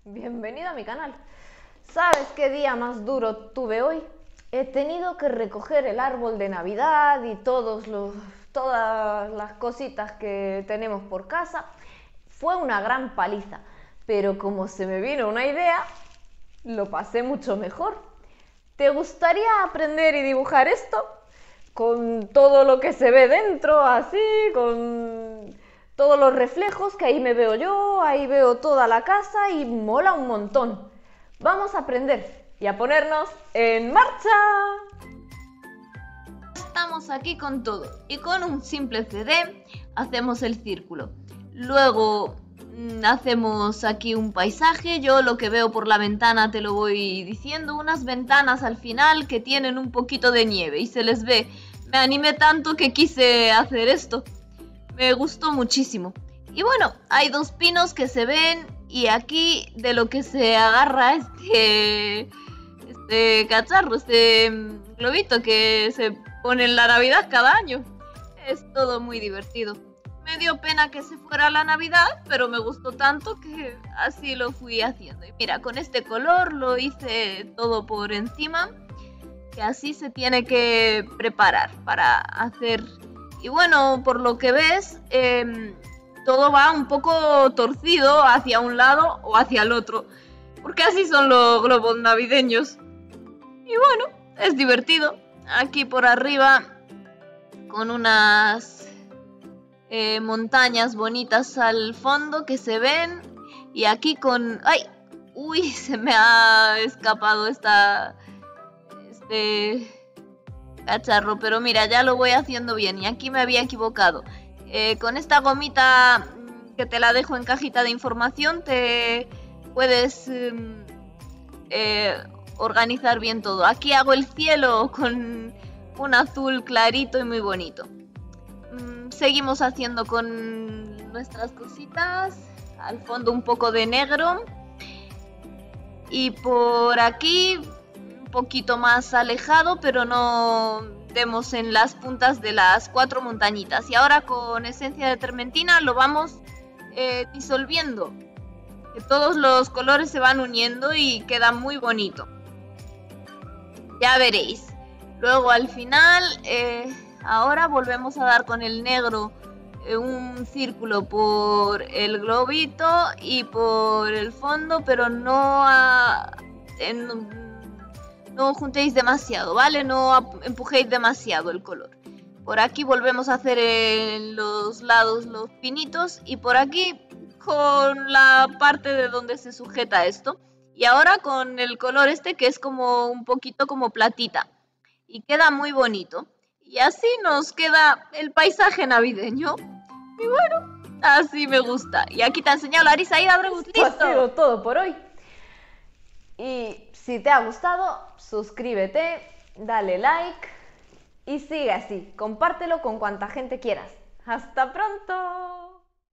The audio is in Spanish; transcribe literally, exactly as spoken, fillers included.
Bienvenido a mi canal. ¿Sabes qué día más duro tuve hoy? He tenido que recoger el árbol de Navidad y todos los, todas las cositas que tenemos por casa. Fue una gran paliza, pero como se me vino una idea, lo pasé mucho mejor. ¿Te gustaría aprender y dibujar esto? Con todo lo que se ve dentro, así, con todos los reflejos, que ahí me veo yo, ahí veo toda la casa y mola un montón. Vamos a aprender y a ponernos en marcha. Estamos aquí con todo y con un simple C D hacemos el círculo. Luego mmm, hacemos aquí un paisaje. Yo lo que veo por la ventana te lo voy diciendo. Unas ventanas al final que tienen un poquito de nieve y se les ve. Me animé tanto que quise hacer esto. Me gustó muchísimo. Y bueno, hay dos pinos que se ven y aquí de lo que se agarra este, este cacharro, este globito que se pone en la Navidad cada año. Es todo muy divertido. Me dio pena que se fuera la Navidad, pero me gustó tanto que así lo fui haciendo. Y mira, con este color lo hice todo por encima, que así se tiene que preparar para hacer. Y bueno, por lo que ves, eh, todo va un poco torcido hacia un lado o hacia el otro, porque así son los globos navideños. Y bueno, es divertido. Aquí por arriba, con unas eh, montañas bonitas al fondo que se ven. Y aquí con... ¡Ay! ¡Uy! Se me ha escapado esta... Este... cacharro, pero mira, ya lo voy haciendo bien y aquí me había equivocado. Eh, con esta gomita que te la dejo en cajita de información te puedes eh, eh, organizar bien todo. Aquí hago el cielo con un azul clarito y muy bonito. Mm, seguimos haciendo con nuestras cositas. Al fondo un poco de negro y por aquí un poquito más alejado, pero no demos en las puntas de las cuatro montañitas. Y ahora con esencia de trementina lo vamos eh, disolviendo, que todos los colores se van uniendo y queda muy bonito. Ya veréis. Luego al final, eh, ahora volvemos a dar con el negro eh, un círculo por el globito y por el fondo, pero no a, en, no juntéis demasiado, ¿vale? No empujéis demasiado el color. Por aquí volvemos a hacer en los lados los pinitos y por aquí con la parte de donde se sujeta esto. Y ahora con el color este que es como un poquito como platita. Y queda muy bonito. Y así nos queda el paisaje navideño. Y bueno, así me gusta. Y aquí te ha enseñado Larisa y Adreus. Esto ha sido todo por hoy. Y si te ha gustado, suscríbete, dale like y sigue así. Compártelo con cuanta gente quieras. ¡Hasta pronto!